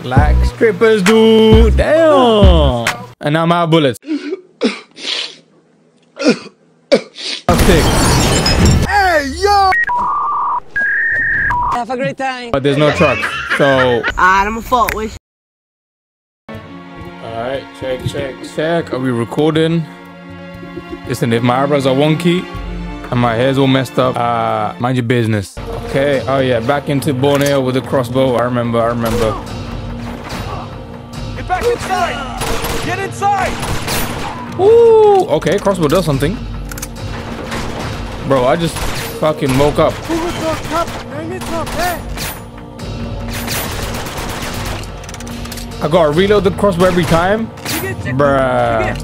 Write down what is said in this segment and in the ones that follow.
Like strippers do. Damn. And now I'm out of bullets. Hey, yo! Have a great time. But there's no truck, so. I'm a fault with. Alright, check. Are we recording? Listen, if my eyebrows are wonky and my hair's all messed up, mind your business. Okay, oh yeah, back into Borneo with a crossbow. I remember. Get back inside! Get inside! Woo! Okay, crossbow does something. Bro, I just fucking woke up. I gotta reload the crossbow every time? Bruh.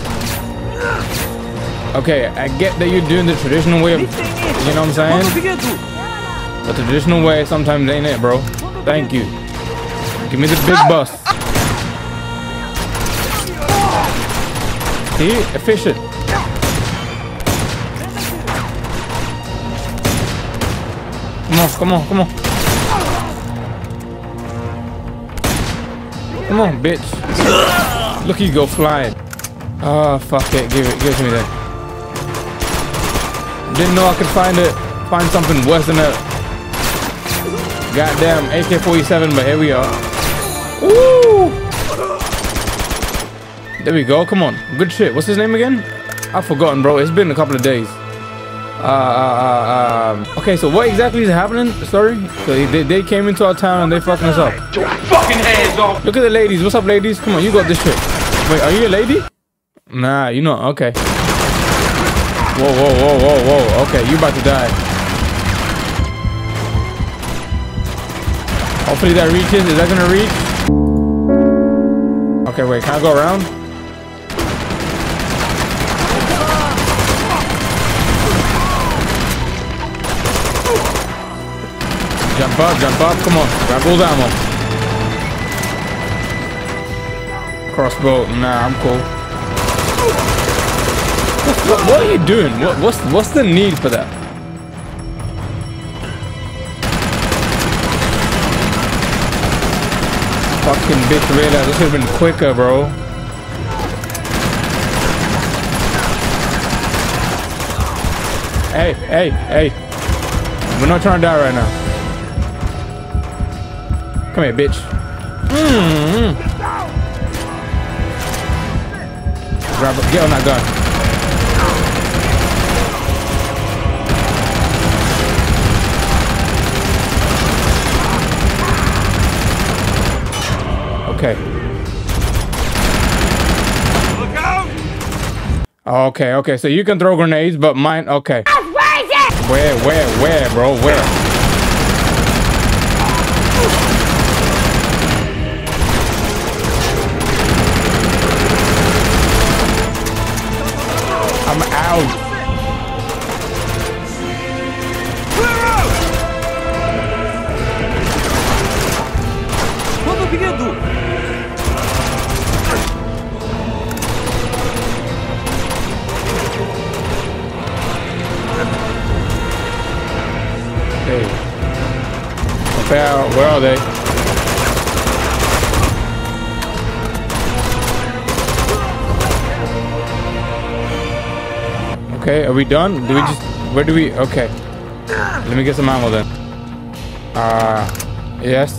Okay, I get that you're doing the traditional way of, you know what I'm saying? The traditional way sometimes ain't it, bro. Thank you. Give me the big bust. See? Efficient. Come on. Come on, bitch. Look, you go flying. Oh, fuck it. Give it to me then. Didn't know I could find something worse than a goddamn AK-47, but here we are. Woo! There we go. Come on. Good shit. What's his name again? I've forgotten, bro. It's been a couple of days. Okay, so what exactly is happening? Sorry. So they came into our town and they fucking us up. Your fucking hands off! Look at the ladies. What's up, ladies? Come on, you got this shit. Wait, are you a lady? Nah, you know. Okay. Whoa. Okay, you about to die. Hopefully that reaches. Is that gonna reach? Okay, wait. Can I go around? Jump up. Come on. Grab all the ammo. Crossbow. Nah, I'm cool. What are you doing? What's the need for that? Fucking bitch, realize this should have been quicker, bro. Hey. We're not trying to die right now. Come here, bitch. Grab it. Get on that gun. Okay. Look out! Okay. So you can throw grenades, but mine. Okay. Where, bro? Where? I'm out. Clear out! Quando pedido? Hey. Where are they? Okay, are we done? Where do we, okay. Let me get some ammo then. Yes.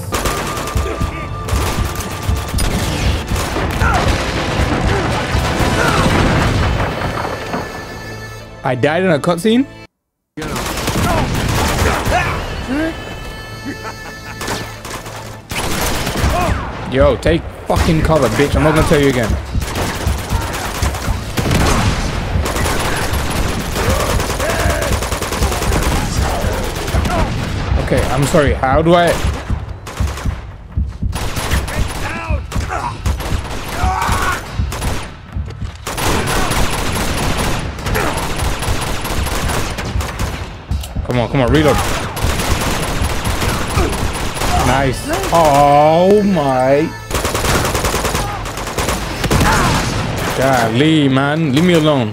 I died in a cutscene? Yo, take fucking cover, bitch. I'm not gonna tell you again. Okay, I'm sorry. How do I... Come on, reload. Nice. Oh my. Golly, man. Leave me alone.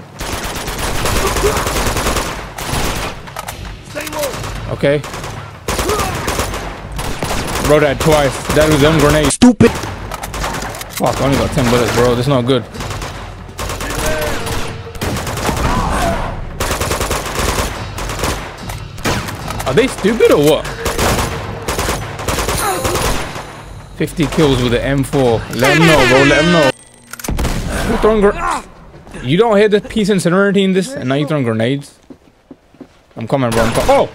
Okay. Bro died twice. That was them grenade. Stupid. Fuck, I only got 10 bullets, bro. That's not good. Are they stupid or what? 50 kills with the M4. Let them know, bro. Let them know. Who throwing you don't hear the peace and serenity in this, and now you throwing grenades? I'm coming, bro. Oh!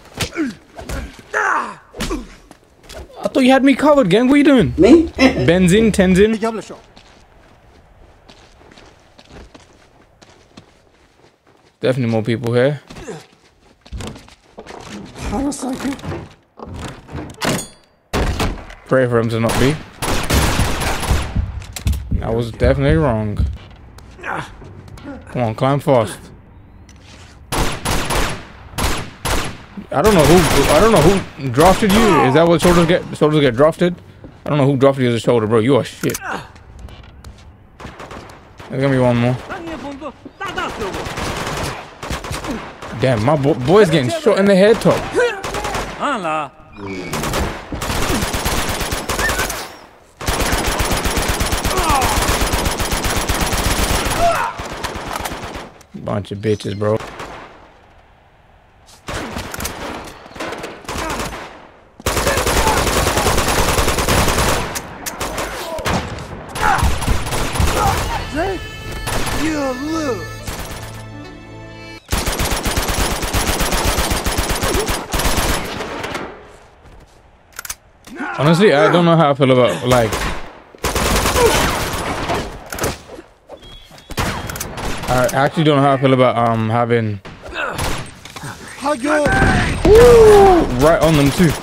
I thought you had me covered, gang. What are you doing? Me? Benzin, Tenzin. Definitely more people here. Pray for him to not be. I was definitely wrong. Come on, climb fast. I don't know who drafted you. Is that what soldiers get drafted? I don't know who drafted you as a shoulder, bro. You are shit. There's gonna be one more. Damn, my boy's getting shot in the head top. Bunch of bitches, bro. Honestly, I don't know how I feel about, like, I actually don't know how I feel about having right on them too.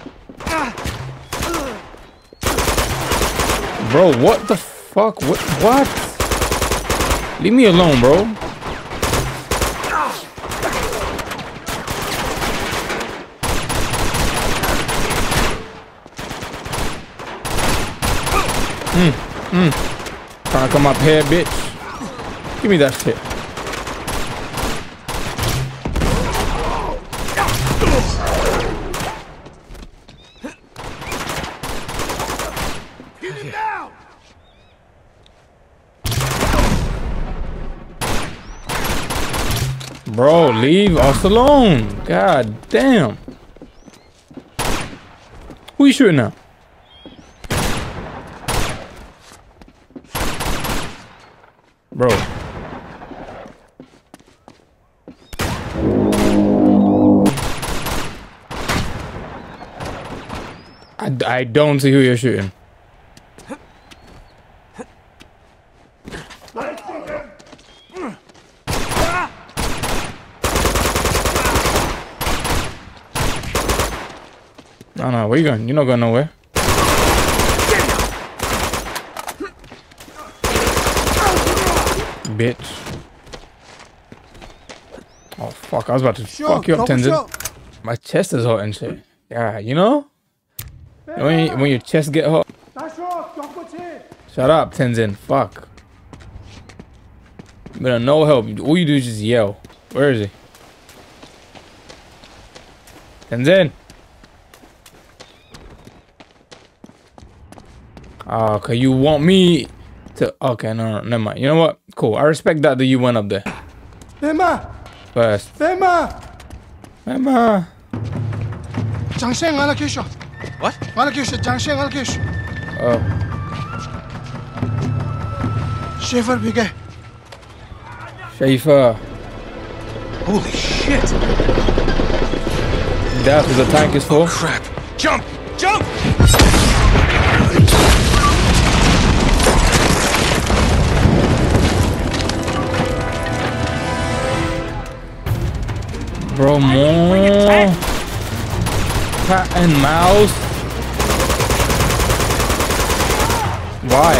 Bro, what the fuck? What? Leave me alone, bro. Trying to come up here, bitch. Give me that shit. Get him down! Bro, leave us alone. God damn. Who you shooting at? Bro. I don't see who you're shooting. No, where you going? You're not going nowhere. Bitch. Oh fuck, I was about to fuck you up, Tenzin. My chest is hot and shit. Yeah, you know? When your chest get hot. Shut up, Tenzin. Fuck. But no help. All you do is just yell. Where is he? Tenzin. Oh, okay, you want me to... Okay, no, never mind. You know what? Cool. I respect that you went up there. First. Emma! What? Oh. Schaefer. Holy shit! That's what the tank is for. Crap! Jump! Jump! Bro, more cat and mouse. Why?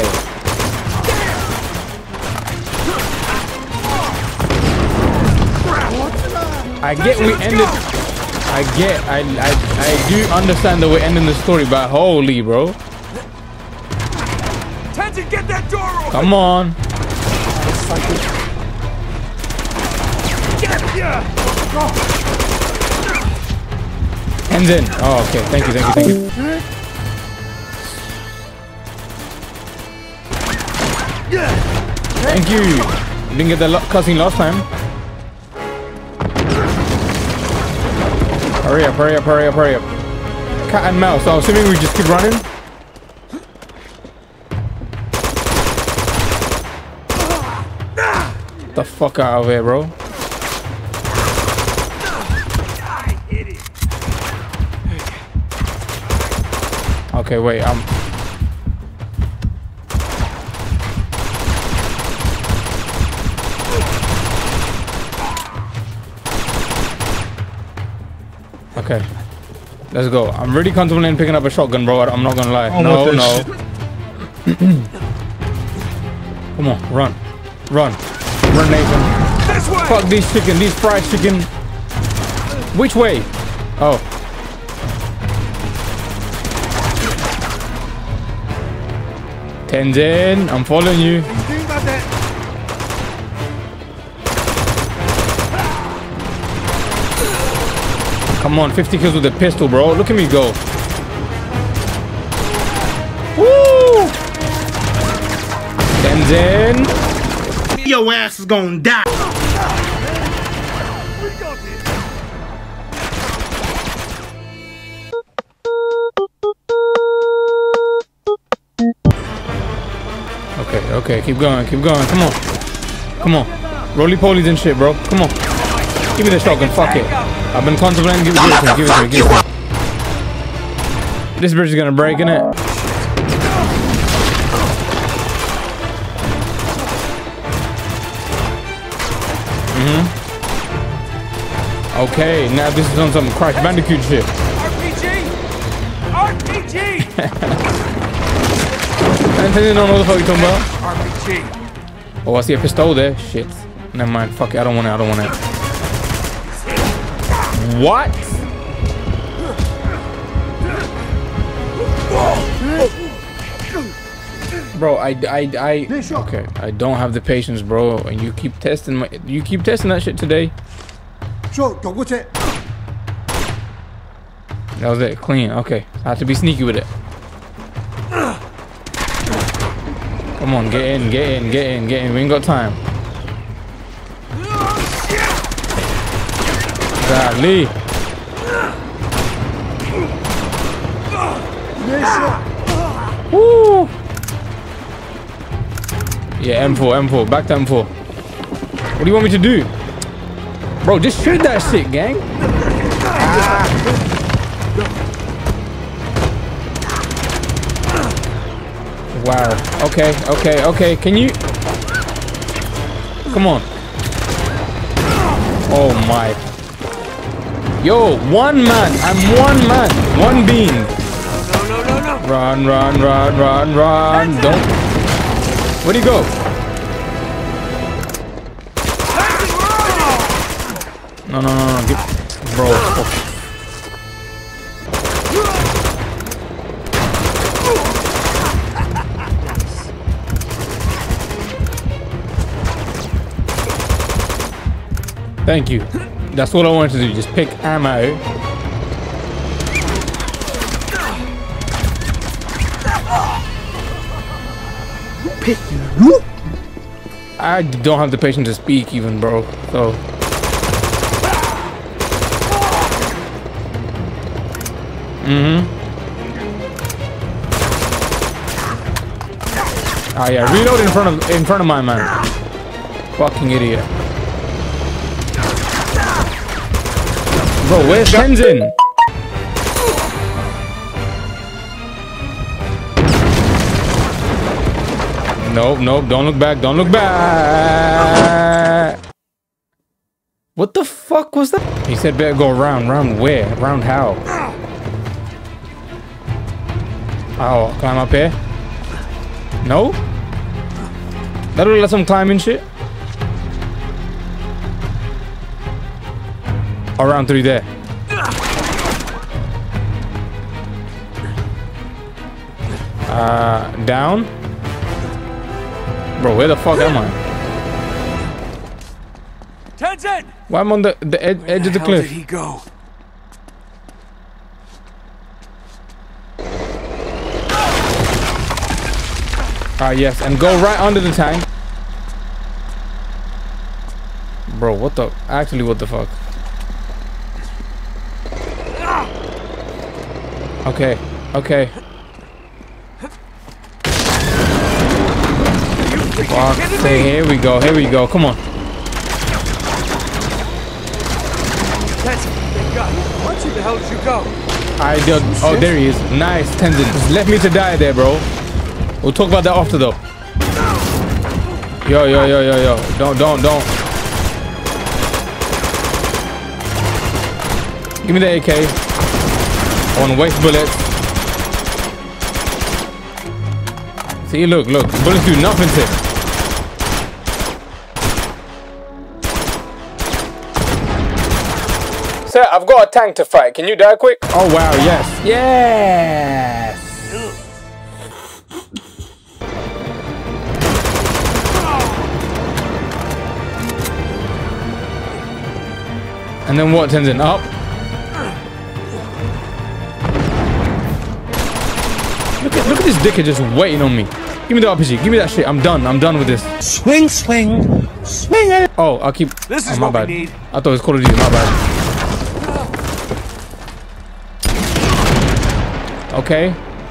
I get we ended. I do understand that we're ending the story, but holy, bro. Tenzin, get that door open! Come on. Get ya! Tenzin. Oh, okay. Thank you. Thank you. Didn't get that cussing last time. Hurry up, hurry up, hurry up, hurry up. Cat and mouse. So I'm assuming we just keep running. Get the fuck out of here, bro. Okay, wait, okay, let's go. I'm really contemplating picking up a shotgun, bro. I'm not gonna lie. No, no. Come on, run. Run. Run, Nathan. This way. Fuck these chicken, these fried chicken. Which way? Oh. Tenzin, I'm following you. Come on, 50 kills with a pistol, bro. Look at me go. Woo! Tenzin. Your ass is gonna die. Okay, okay, keep going, come on. Come on. Roly-polies and shit, bro. Come on. Give me the shotgun, fuck it. I've been contemplating, give it to me. This bridge is gonna break, innit? Okay, now this is on some Crash Bandicoot shit. RPG! RPG! Anthony don't know what the fuck you're talking about. RPG! Oh, I see a pistol there. Shit. Never mind. Fuck it. I don't want it. What? Bro, okay. I don't have the patience, bro. And you keep testing that shit today. That was it. Clean. Okay. I have to be sneaky with it. Come on, get in. We ain't got time. Golly. Woo. Yeah, M4. Back to M4. What do you want me to do? Bro, just shoot that shit, gang. Wow. Okay. Can you? Come on. Oh my. Yo, one man. I'm one man. One being. No. Run. Don't. Where'd he go? No. Bro. Thank you. That's what I wanted to do. Just pick ammo. I don't have the patience to speak even, bro. So. Oh yeah, reload in front of my man. Fucking idiot. Bro, where's Tenzin? Nope, don't look back. What the fuck was that? He said better go around. Round where? Round how? Oh, climb up here? No? That'll let some climb and shit? Or round 3 there. Down? Bro, where the fuck am I? Tenzin! Why am I on the edge of the cliff? Where did he go? Yes, and go right under the tank. Bro, what the... Actually, what the fuck? Okay, okay. Fuck, say, here we go, come on. Tenzin, thank God. Where the hell did you go? I did. Oh, there he is. Nice, Tenzin. Just left me to die there, bro. We'll talk about that after, though. Yo. Don't. Give me the AK. I want to waste bullets. See, look. Bullets do nothing to it. Sir, I've got a tank to fight. Can you die quick? Oh, wow. Yes. Yes. And then what, Tenzin? Up. Look at this dickhead just waiting on me. Give me the RPG. Give me that shit. I'm done with this. Swing it. Oh, I'll keep... This is my what bad. we need. I thought it was Call of Duty. My bad. Okay.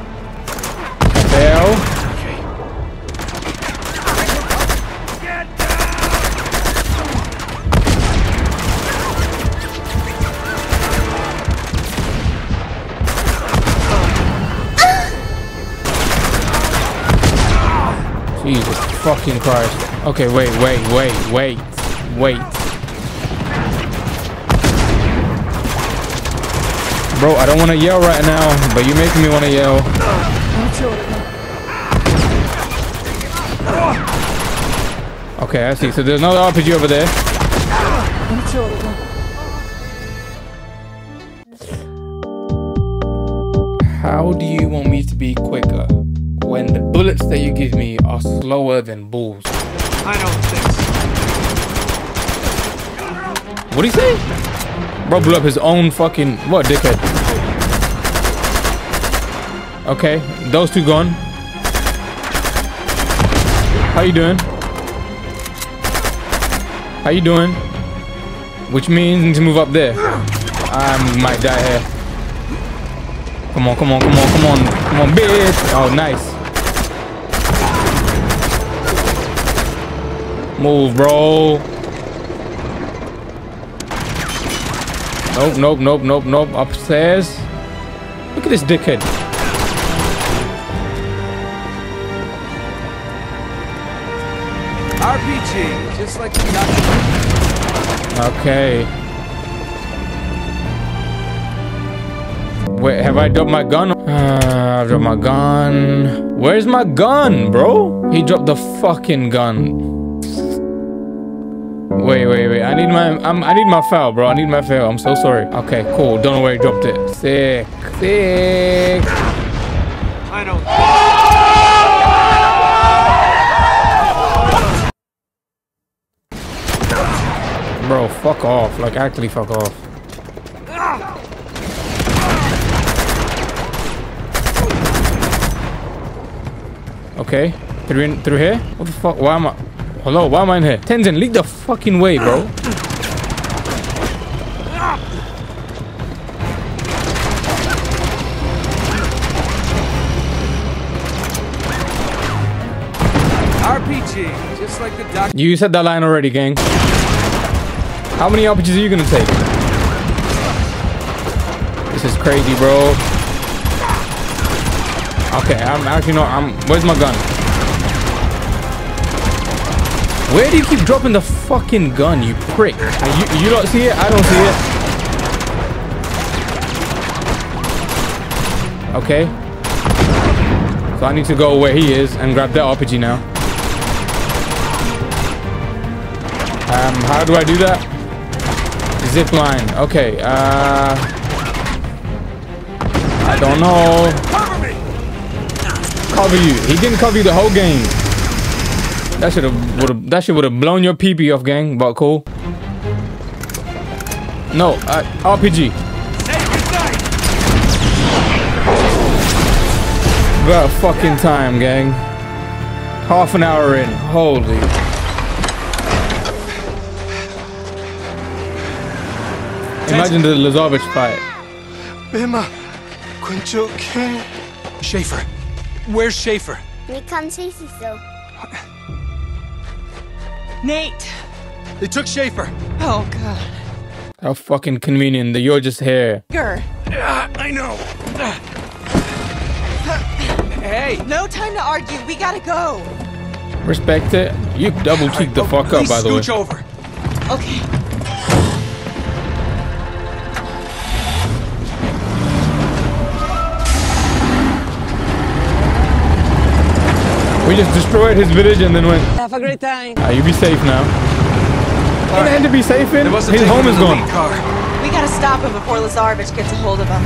Fail. Jesus fucking Christ. Okay, wait. Bro, I don't want to yell right now, but you're making me want to yell. Okay, I see. So there's another RPG over there. How do you want me to be quicker when the bullets that you give me are slower than bulls? I don't think so. What'd he say? Bro blew up his own fucking... What, dickhead? Okay, those two gone. How you doing? Which means I need to move up there. I might die here. Come on, bitch. Oh, nice. Move, bro. Nope. Upstairs. Look at this dickhead. RPG, just like you got. Okay. Wait, have I dropped my gun? I've dropped my gun. Where's my gun, bro? He dropped the fucking gun. Wait. I need my file, bro. I need my file. I'm so sorry. Okay, cool. Don't know where he dropped it. Sick. I don't. Bro, fuck off. Like, actually fuck off. Okay. Through here? What the fuck? Why am I... Hello, why am I in here? Tenzin, lead the fucking way, bro. RPG, just like the doc. You said that line already, gang. How many RPGs are you gonna take? This is crazy, bro. Okay, I'm actually not... Where's my gun? Where do you keep dropping the fucking gun, you prick? You don't see it? I don't see it. Okay. So I need to go where he is and grab that RPG now. How do I do that? Zip line. Okay. I don't know. Cover you. He didn't cover you the whole game. That shit would have blown your pee-pee off, gang. But cool. No, RPG. About fucking time, gang. Half an hour in. Holy. Imagine the Lazarevich fight. Bema, Quinchoke. Schaefer. Where's Schaefer? We can't see so. Nate. They took Schaefer. Oh, God. How fucking convenient that you're just here. I know. Hey. No time to argue. We gotta go. Respect it. You double cheeked the fuck up, by the way. Scooch over. Okay. We just destroyed his village and then went. Have a great time. You be safe now. Ain't had to be safe in. His home is gone. We gotta stop him before Lazarevich gets a hold of him.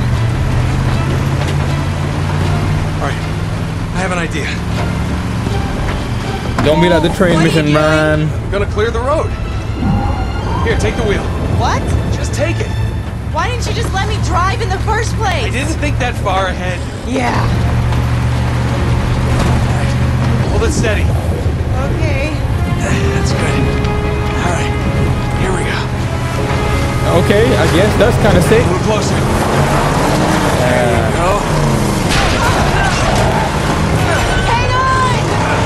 Alright. I have an idea. Don't be like the train mission, man. I'm gonna clear the road. Here, take the wheel. What? Just take it. Why didn't you just let me drive in the first place? I didn't think that far ahead. Yeah. Hold it steady. Okay. That's good. Alright. Here we go. Okay, I guess that's kind of sick. A little closer. There you go. Hang on!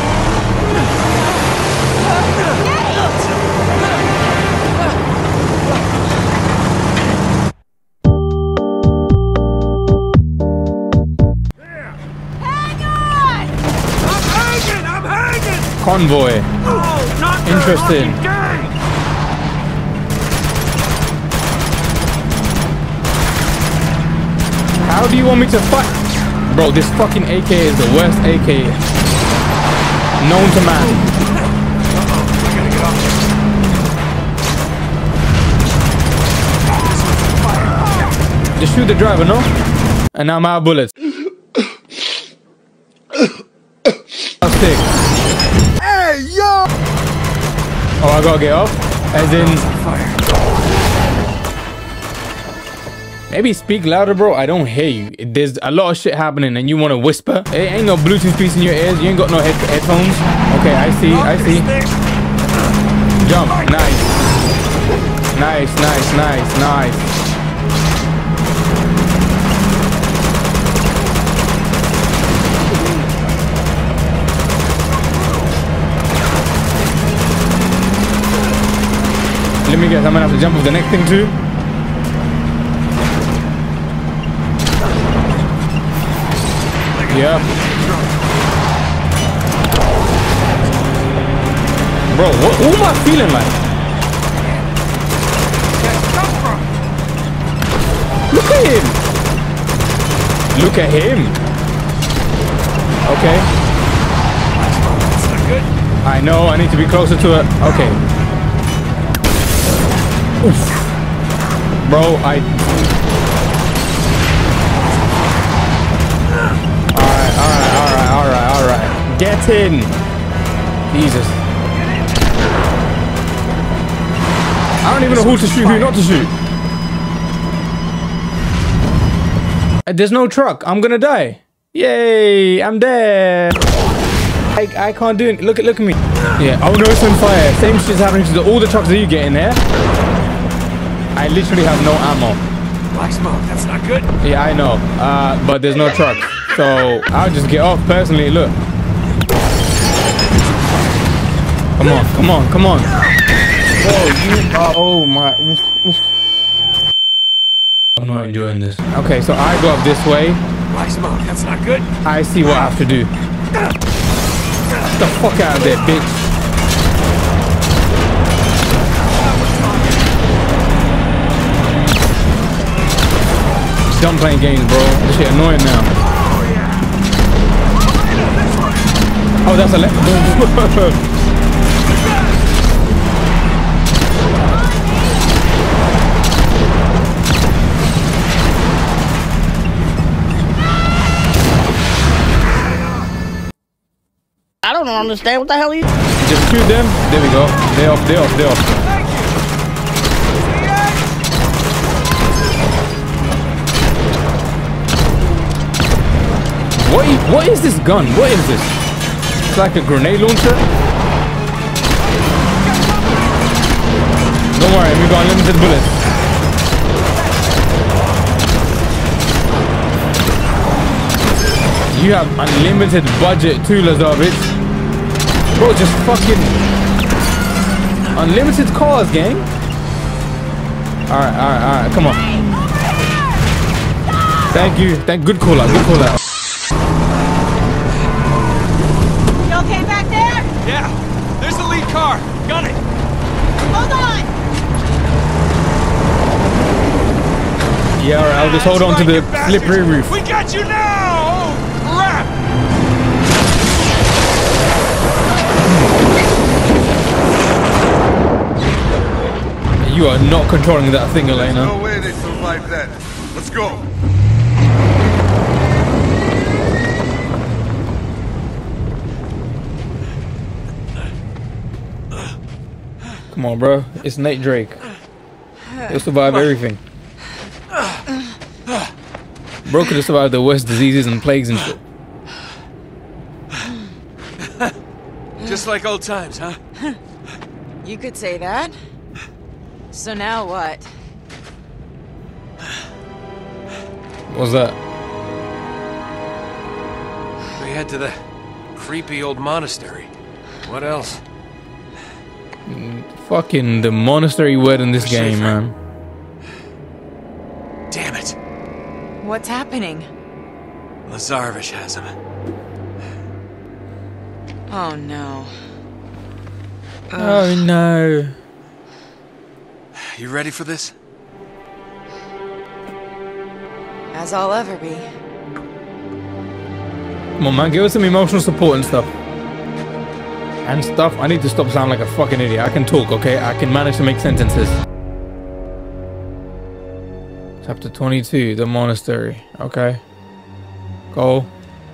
I'm hanging! Convoy. Oh, not Interesting. How do you want me to fight? Bro, this fucking AK is the worst AK known to man. I gotta get off. Just shoot the driver, no? And now I'm out of bullets. I'll stick. Hey, yo! Oh, I gotta get off? As in... Maybe speak louder, bro. I don't hear you. There's a lot of shit happening and you want to whisper. It ain't no Bluetooth piece in your ears. You ain't got no headphones. Okay, I see. I see. Jump. Nice. Nice, nice, nice, nice. Let me guess. I'm gonna have to jump off the next thing too. Yeah. Bro, who am I feeling like? Look at him. Look at him. Okay. That's not good. I know, I need to be closer to it. Okay. Oof. Bro, Alright. Get in. Jesus. I don't even know who to shoot, who not to shoot. There's no truck. I'm gonna die. Yay, I'm dead. I can't do it. Look at me. Yeah. Oh no, it's on fire. Same shit's happening to all the trucks that you get in there. I literally have no ammo. Black smoke, that's not good. Yeah, I know. But there's no truck. So I'll just get off personally. Look. Come on. Whoa, you are, oh my. I'm not enjoying this. Okay, so I go up this way. Black smoke, that's not good. I see what I have to do. Get the fuck out of there, bitch. Done playing games, bro. This shit annoying now. Oh, that's a left. I don't understand what the hell you. Just shoot them. There we go. They're off. What is this gun? What is this? It's like a grenade launcher. Don't worry, we got unlimited bullets. You have unlimited budget too, Lazarevich. Bro, just fucking unlimited cars, gang. Alright, come on. Thank you. Good call out, good call out. You okay back there? Yeah, there's the lead car. Gun it. Hold on! Yeah, alright, I'll just hold on to the slippery roof. We got you now! Oh, crap! You are not controlling that thing, Elena. No way they survived that. Let's go. Come on, bro. It's Nate Drake. He'll survive everything. Bro could have survived the worst diseases and plagues and shit. Just like old times, huh? You could say that. So now what? What's that? We head to the creepy old monastery. What else? Fucking the monastery word in this game, man. Damn it. What's happening? Lazarevich has him. Oh no. Oh no. You ready for this? As I'll ever be. Come on, man. Give us some emotional support and stuff. I need to stop sounding like a fucking idiot. I can talk, okay? I can manage to make sentences. Chapter 22, the monastery. Okay. Go.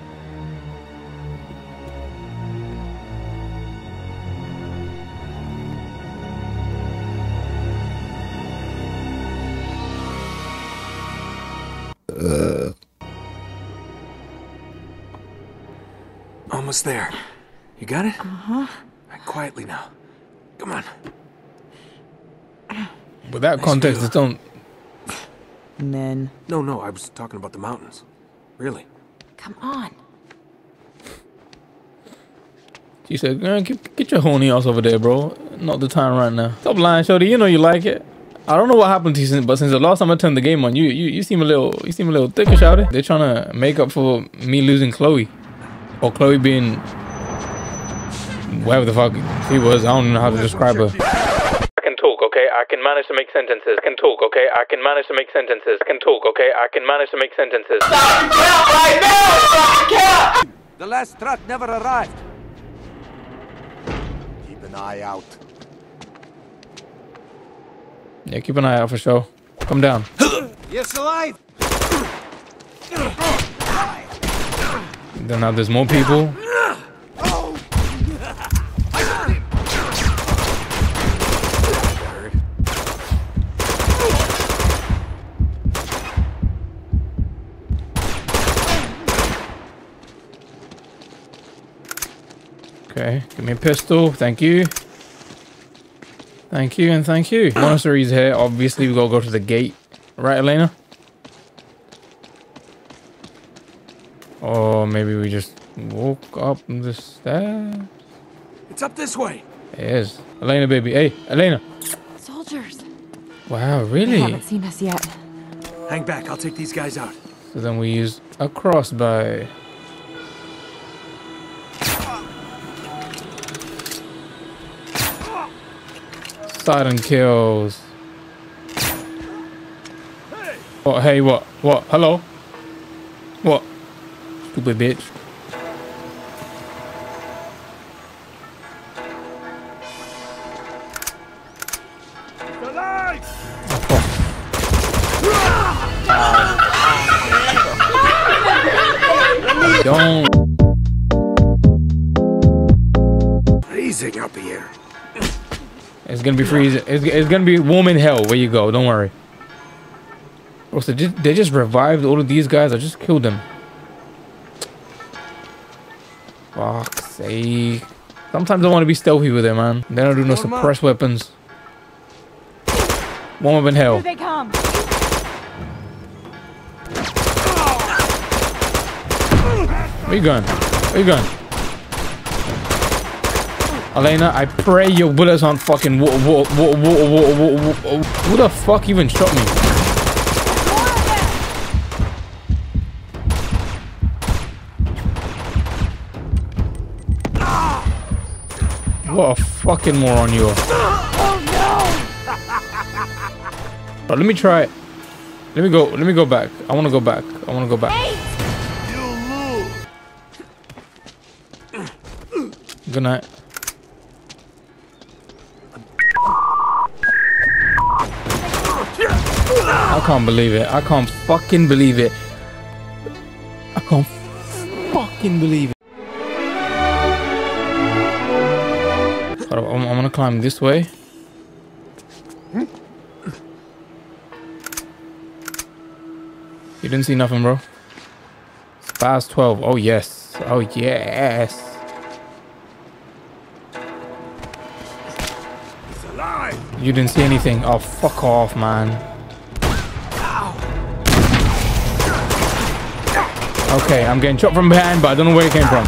Almost there. You got it? Uh-huh. Right, quietly now. Come on. With that context, it's don't... Men. No, I was talking about the mountains. Really. Come on. She said, get your horny ass over there, bro. Not the time right now. Stop lying, shorty. You know you like it. I don't know what happened to you since the last time I turned the game on, you seem a little thicker, shouty. They're trying to make up for me losing Chloe. Or Chloe being whatever the fuck she was. I don't even know how to describe her. I can talk, okay? I can manage to make sentences. I can talk, okay? I can manage to make sentences. I can talk, okay? I can manage to make sentences. Stop right now! The last truck never arrived. Keep an eye out. Yeah, keep an eye out for sure. Come down. Yes, alive. Then now there's more people. Okay, give me a pistol. Thank you. Thank you and thank you. Monastery's here. Obviously, we gotta go to the gate. Right, Elena? Or maybe we just walk up the stairs. It's up this way. It is. Elena, baby. Hey, Elena. Soldiers. Wow, They really? haven't seen us yet. Hang back, I'll take these guys out. So then we use a crossbow. Silent kills. What? Hey, what? What? Hello? What? Stupid bitch. Don't. Freezing up here. It's gonna be freezing. It's gonna be warm in hell where you go. Don't worry. Bro, so they just revived all of these guys. I just killed them. Fuck's sake. Sometimes I want to be stealthy with it, man. Then I do no suppressed weapons. One up in hell. Here they come. Where you going? Where you going? Elena, I pray your bullets aren't fucking. Who the fuck even shot me? What a fucking moron you are. Oh no! But let me try it. Let me go back. I want to go back. I want to go back. Good night. I can't believe it. I can't fucking believe it. I can't fucking believe it. I'm gonna climb this way. You didn't see nothing, bro. It's past 12. Oh yes. Oh yes. You didn't see anything. Oh, fuck off, man. Okay, I'm getting shot from behind, but I don't know where it came from.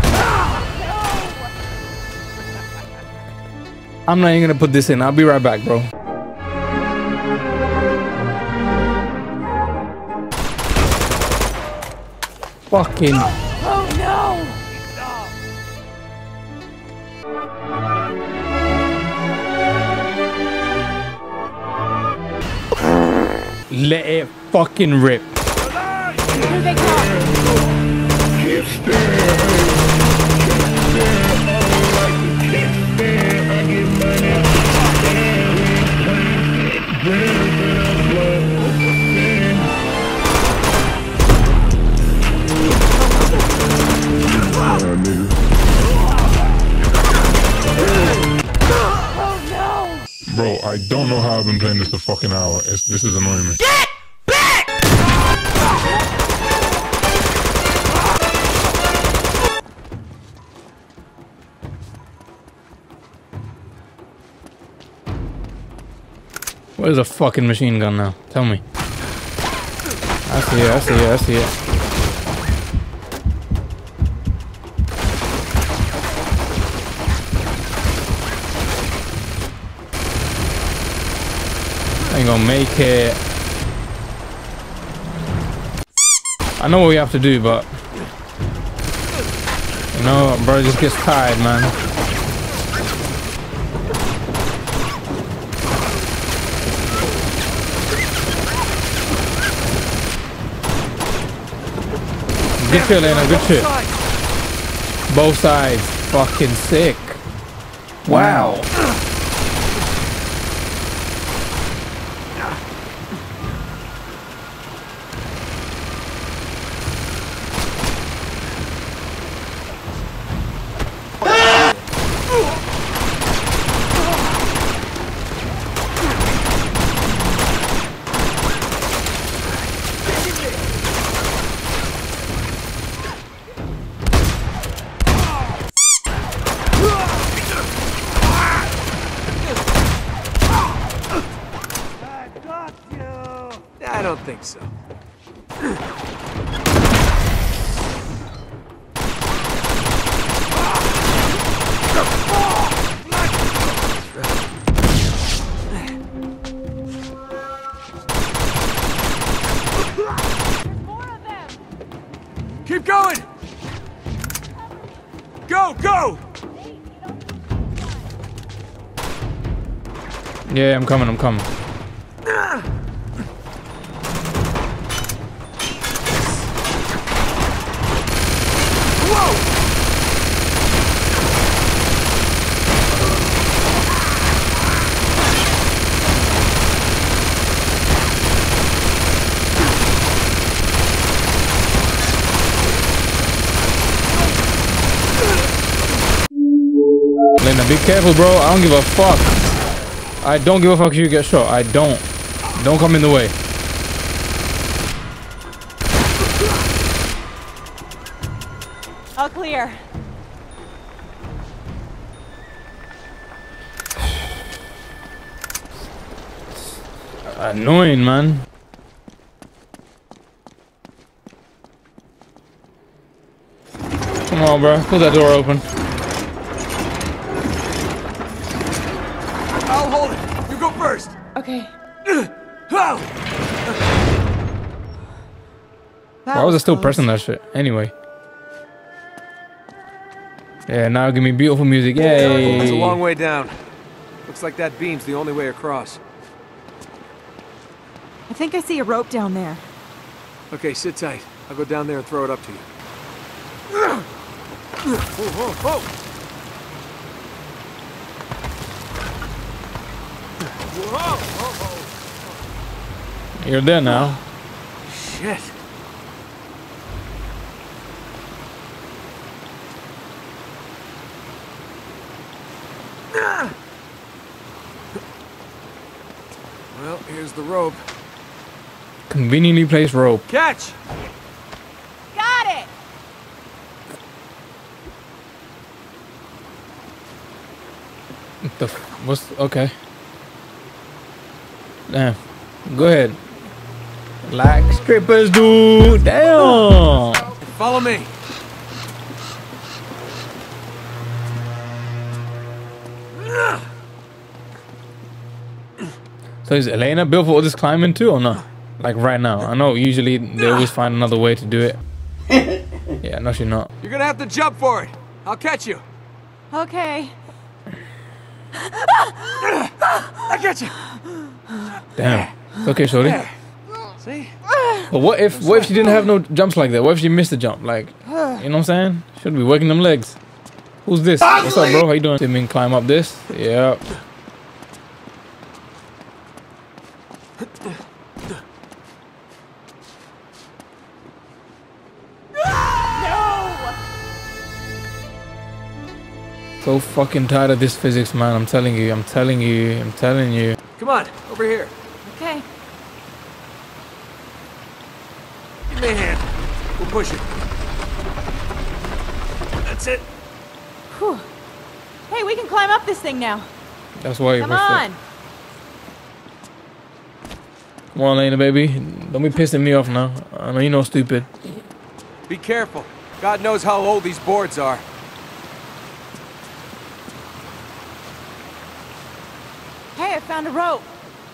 I'm not even gonna put this in. I'll be right back, bro. Fucking. Oh no! Let it fucking rip. Here they come. Bro, I don't know how I've been playing this for fucking hour. This is annoying me. Get back! Where's a fucking machine gun now? Tell me. I see it, I see it, I see it. Ain't gonna make it. I know what we have to do, but you know, bro just gets tired, man. Good shit, Lena, good shit. Both sides, fucking sick. Wow. I don't think so. Keep going! Go, go! Yeah, I'm coming, I'm coming. Lena, be careful, bro. I don't give a fuck. I don't give a fuck if you get shot. I don't. Don't come in the way. All clear. Annoying, man. Come on, bro. Pull that door open. I'll hold it. You go first. Okay. Why was I still pressing that shit? Anyway. Yeah, now give me beautiful music. Yay! It's a long way down. Looks like that beam's the only way across. I think I see a rope down there. Okay, sit tight. I'll go down there and throw it up to you. Whoa, whoa, whoa! Whoa, whoa, whoa. You're there now. Shit. Well, here's the rope. Conveniently placed rope. Catch! Got it! What the what's okay? Damn. Go ahead. Like strippers do. Damn. Follow me. So is Elena built for all this climbing too or not? Like right now? I know usually they always find another way to do it. Yeah, no she's not. You're gonna have to jump for it. I'll catch you. Okay. I got you. Damn. It's okay, shorty. See? But what if she didn't have no jumps like that? What if she missed a jump? Like, you know what I'm saying? Should be working them legs. Who's this? What's up, bro? How you doing? Didn't mean climb up this. Yep. So fucking tired of this physics, man. I'm telling you. I'm telling you. I'm telling you. Come on, over here. Okay. Give me a hand. We'll push it. That's it. Whew. Hey, we can climb up this thing now. That's why you Come pushed on. it. Come on, Lena, baby. Don't be pissing me off now. I know you know stupid. Be careful. God knows how old these boards are. Hey, I found a rope.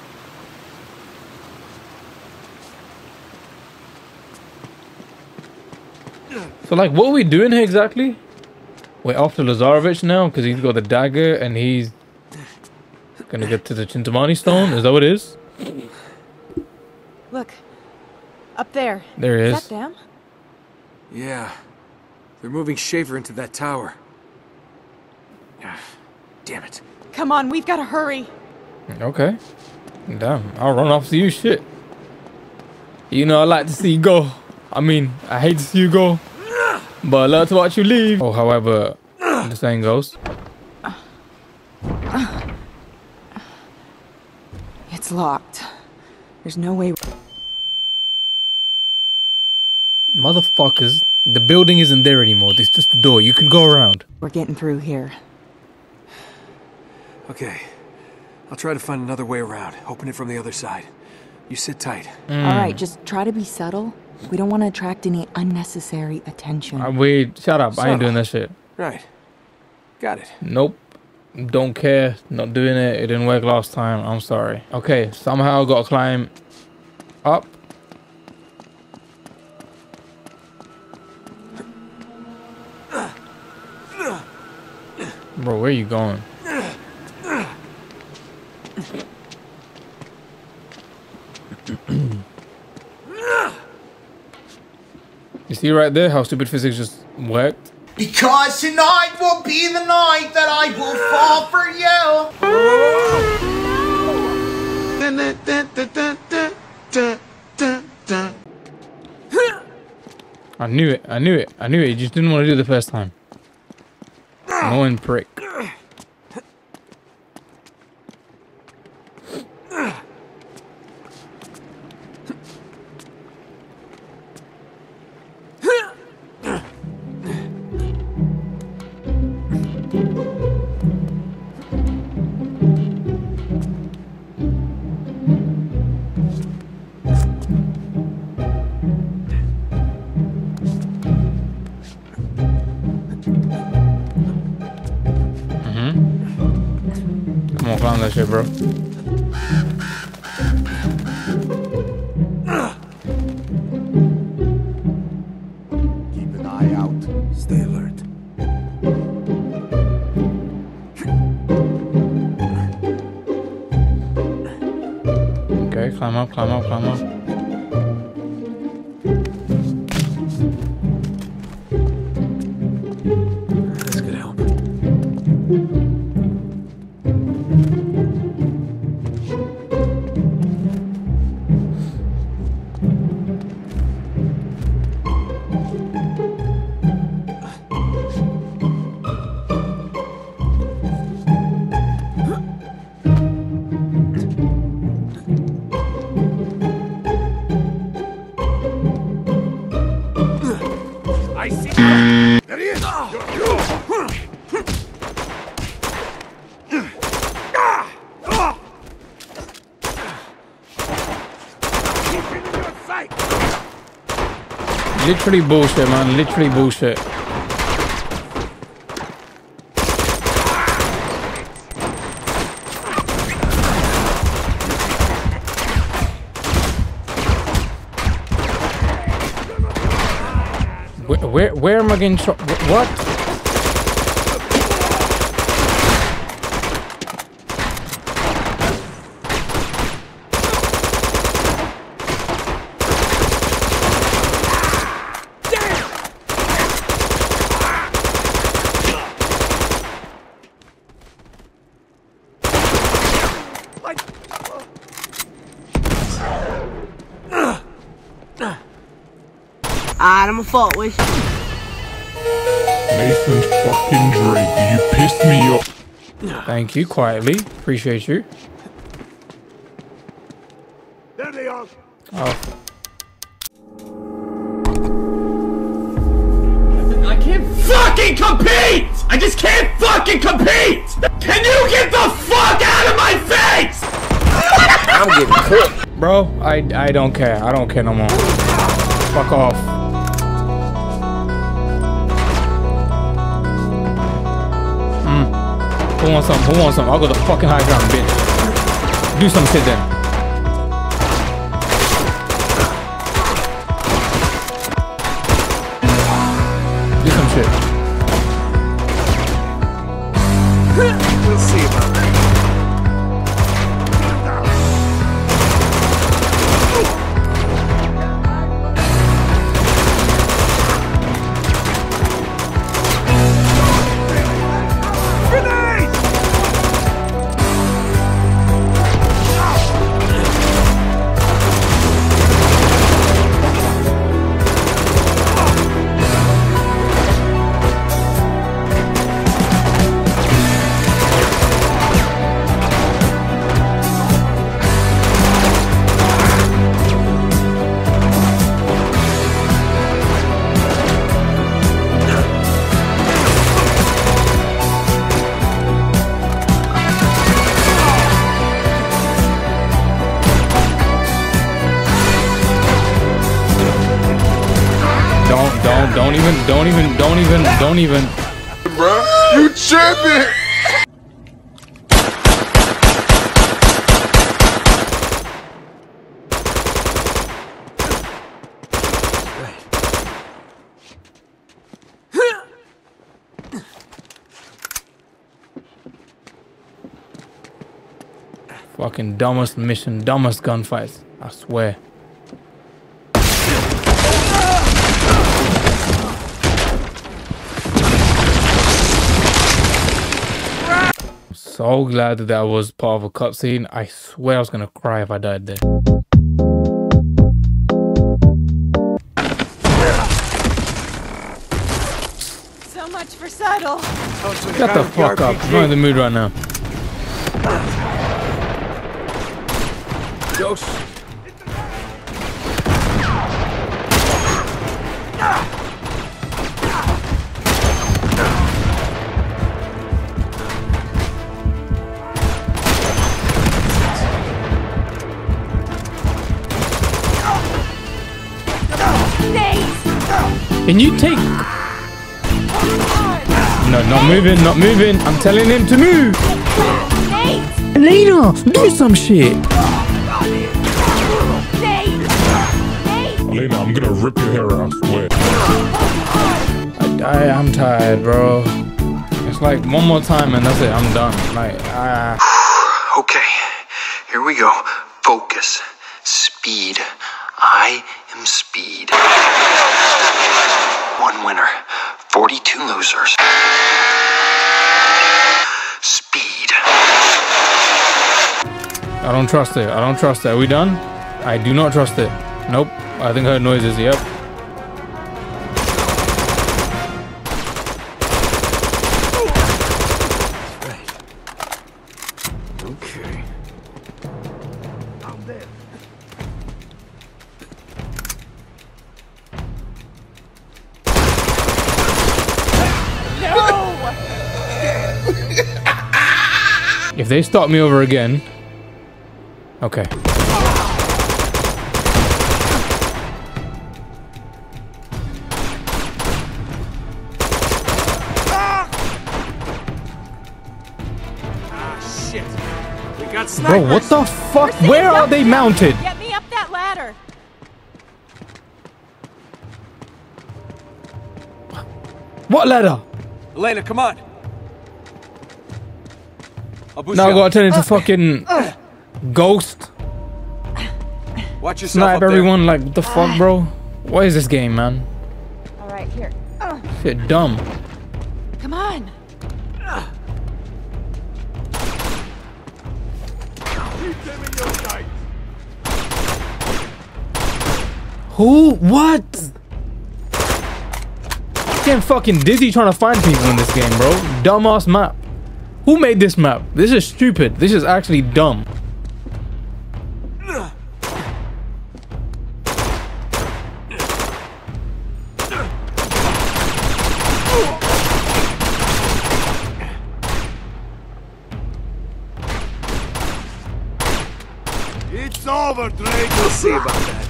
So, like, what are we doing here exactly? We're after Lazarevich now because he's got the dagger and he's gonna get to the Chintamani stone. Is that what it is? Look. Up there. There it Is is. that them? Yeah. They're moving Schaefer into that tower. Damn it. Come on, we've got to hurry. Okay. Damn, I'll run off to you, shit. You know I like to see you go. I mean, I hate to see you go, but I love to watch you leave. Or however the saying goes. It's locked. There's no way. Motherfuckers, the building isn't there anymore. It's just the door. You can go around. We're getting through here. Okay. I'll try to find another way around. Open it from the other side. You sit tight. All right, just try to be subtle. We don't want to attract any unnecessary attention. Wait, shut up. I ain't doing that shit. Right. Got it. Nope. Don't care. Not doing it. It didn't work last time. I'm sorry. Okay, somehow I gotta climb up. Bro, where are you going? You see right there how stupid physics just worked? Because tonight will be the night that I will fall for you. I knew it. I knew it. I knew it. You just didn't want to do it the first time. Annoying prick. climb that shit, bro. Keep an eye out. Stay alert. Okay, climb up, climb up, climb up. This could help. I see. There he is. Keep in your sight. Literally bullshit, man. Literally bullshit. Where am I getting shot? What? I'm a fault with you. Nathan fucking Drake, you pissed me off. Thank you, quietly. Appreciate you. There they are. Oh. I can't fucking compete! I just can't fucking compete! Can you get the fuck out of my face? I'm getting cooked. Bro, I don't care. I don't care no more. Fuck off. Who wants some? Who wants some? I'll go to the fucking high ground, bitch. Do some shit then. Do some shit. We'll see about that. Don't even. Bro, you tripping? Fucking dumbest mission, dumbest gunfights. I swear. So glad that was part of a cutscene. I swear I was gonna cry if I died there. So much for subtle. Shut the fuck up. I'm not in the mood right now. Dose. Can you take... No, not moving, not moving. I'm telling him to move. Elena, do some shit. Elena, I'm gonna rip your hair out, swear. I'm tired, bro. It's like one more time and that's it. I'm done. Like, Okay, here we go. Focus. Speed. I am speed. 1 winner. 42 losers. Speed. I don't trust it. I don't trust it. Are we done? I do not trust it. Nope. I think I heard noises. Yep. Okay. I'm there. If they stop me over again. Okay. Shit. We got snipers. Bro, what the fuck? Where are they mounted? Get me up that ladder. What ladder? Elena, come on. Now I gotta turn into fucking ghost. Watch yourself. Snipe up there. everyone. Like, what the fuck, bro? What is this game, man? All right, here. Shit, dumb. Come on. Who? What? I'm getting fucking dizzy trying to find people in this game, bro. Dumbass map. Who made this map? This is stupid. This is actually dumb. It's over, Drake. We'll see about that.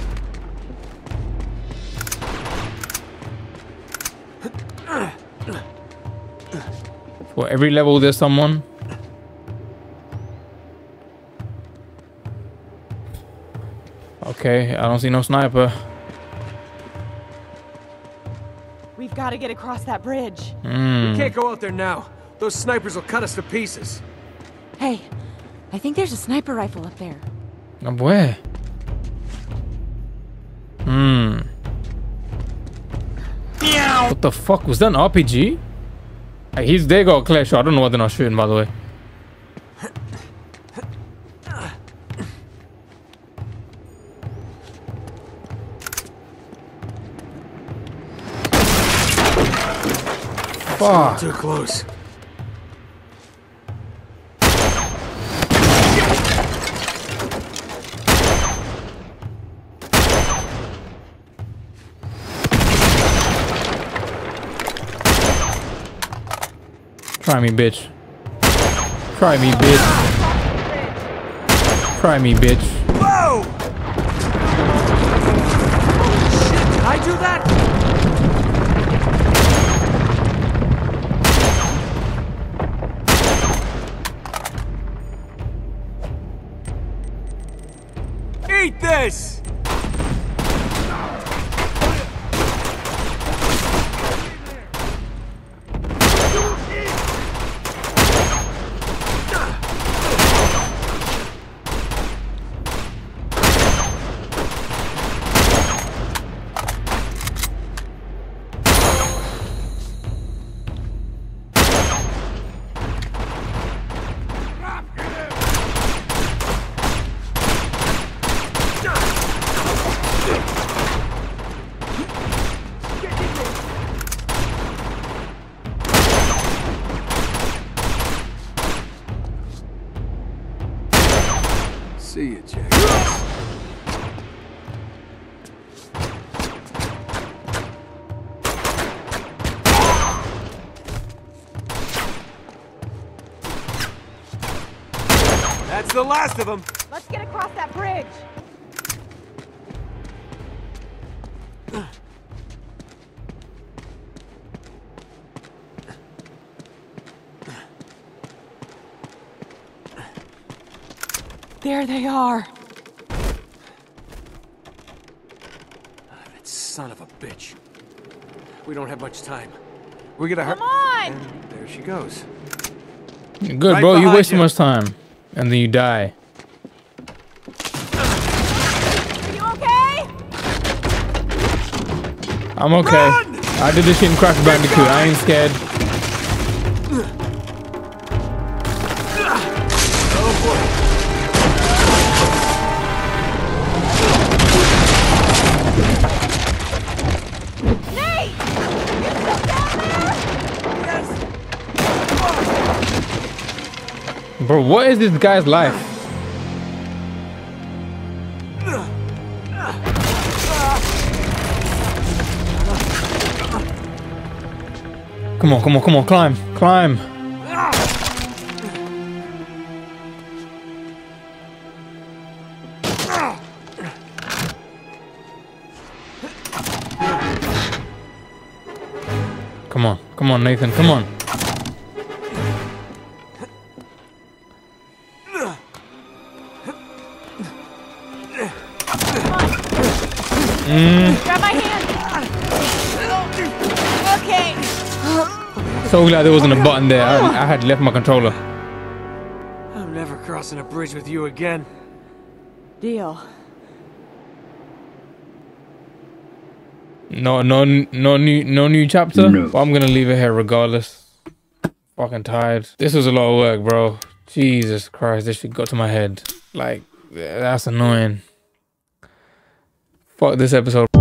For every level, there's someone. Okay, I don't see no sniper. We've got to get across that bridge. We can't go out there now. Those snipers will cut us to pieces. Hey, I think there's a sniper rifle up there. Where? What the fuck? Was that an RPG? They got a clear shot. I don't know what they're not shooting, by the way. Fuck. Too close. Try me, bitch. Try me, bitch. Try me, bitch. Whoa! Shit, did I do that? Eat this! See you, Jack. That's the last of them. Let's get across that bridge. There they are. That son of a bitch. We don't have much time. We gotta hurry. Come on! And there she goes. Good, Right bro. You behind waste so you. much time, and then you die. Are you okay? I'm okay. Run! I did this shit in Crash Bandicoot. I ain't scared. Oh boy. Nate! You still down there? Yes. Bro, what is this guy's life? Come on, come on, come on, climb, climb. Come on, Nathan, come on. Grab my hand. Okay. So glad there wasn't a button there. I had left my controller. I'm never crossing a bridge with you again. Deal. No new chapter. No. Well, I'm gonna leave it here regardless. Fucking tired. This was a lot of work, bro. Jesus Christ, this shit got to my head. Like, that's annoying. Fuck this episode.